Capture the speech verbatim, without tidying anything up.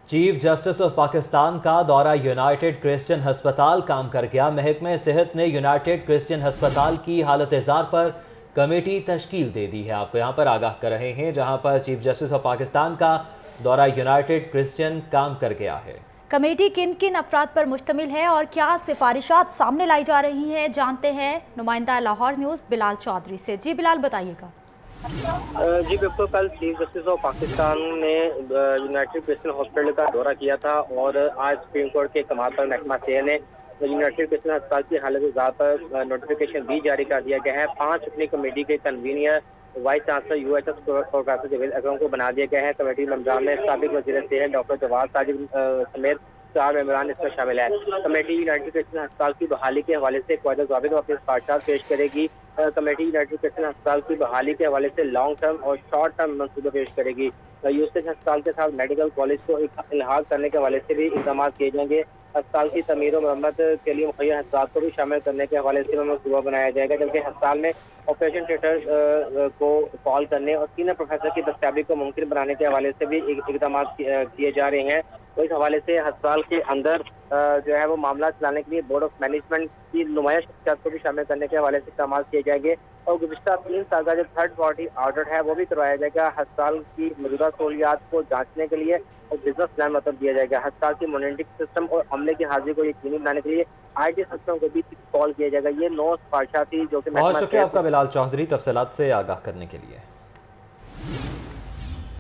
Chief justice of Pakistan کا دورہ United Christian ہسپتال کام کر گیا۔ محکمہ صحت نے یونائٹڈ کرسچن ہسپتال کی حالت زار پر کمیٹی تشکیل دے دی ہے۔ آپ کو یہاں پر آگاہ کر رہے ہیں، جہاں پر چیف جسٹس آف پاکستان کا دورہ یونائٹڈ کرسچن کام کر گیا ہے۔ کمیٹی کن کن افراد پر مشتمل ہے اور کیا سفارشات سامنے لائی جا رہی ہیں، جانتے ہیں نمائندہ لاہور نیوز بلال چودھری سے۔ جی بلال، بتائیے گا۔ جی بالکل، کل چیف جسٹس آف پاکستان نے یونائٹڈ کرسچن ہاسپٹل کا دورہ کیا تھا اور آج سپریم کورٹ کے کمال پر محکمہ صحت نے یونائٹڈ کرسچن ہسپتال کی حالت زار پر نوٹیفیکیشن بھی جاری کر دیا گیا ہے۔ پانچ اپنی کمیٹی کے convener vice chancellor U H S professor Javed Akram کو بنا دیا گیا ہے۔ کمیٹی ممبران میں سابق وزیر صحت ڈاکٹر جواد ساجد سمیت چار ممبران اس میں شامل ہیں۔ کمیٹی یونائٹڈ کرسچن ہسپتال کی بحالی کے حوالے سے قواعد ضوابط اور اپنے سفارشات پیش کرے گی۔ کمیٹی یونائٹڈ کرسچن ہسپتال کی بحالی کے حوالے سے لانگ ٹرم اور شارٹ ٹرم منصوبے پیش کرے گی۔ یوسف ہسپتال کے ساتھ میڈیکل کالج کو الحاق کرنے کے حوالے سے بھی اقدامات کیے جائیں گے۔ ہسپتال کی تعمیر و مرمت کے لیے مہیا حساسات کو بھی شامل کرنے کے حوالے سے منصوبہ بنایا جائے گا، جبکہ ہسپتال میں آپریشن تھیٹر کو فعال کرنے اور سینئر پروفیسر کی دستیابی کو ممکن بنانے کے حوالے سے بھی اقدامات کیے جا رہے ہیں۔ تو اس حوالے سے ہسپتال کے اندر جو ہے وہ معاملہ چلانے کے لیے بورڈ آف مینجمنٹ کی نمایاں شخصیات کو بھی شامل کرنے کے حوالے سے اقدامات کیے جائیں گے اور گزشتہ تین سال کا جو تھرڈ پارٹی آڈٹ ہے وہ بھی کروایا جائے گا۔ ہسپتال کی موجودہ سہولیات کو جانچنے کے لیے اور بزنس پلان مطلب دیا جائے گا۔ ہسپتال کی مانیٹرنگ سسٹم اور عملے کی حاضری کو یقینی بنانے کے لیے آئی ٹی سسٹم کو بھی انسٹال کیا جائے گا۔ یہ نو سفارشات تھی جو کہ بہت شکریہ آپ کا بلال چودھری، تفصیلات سے آگاہ کرنے کے لیے۔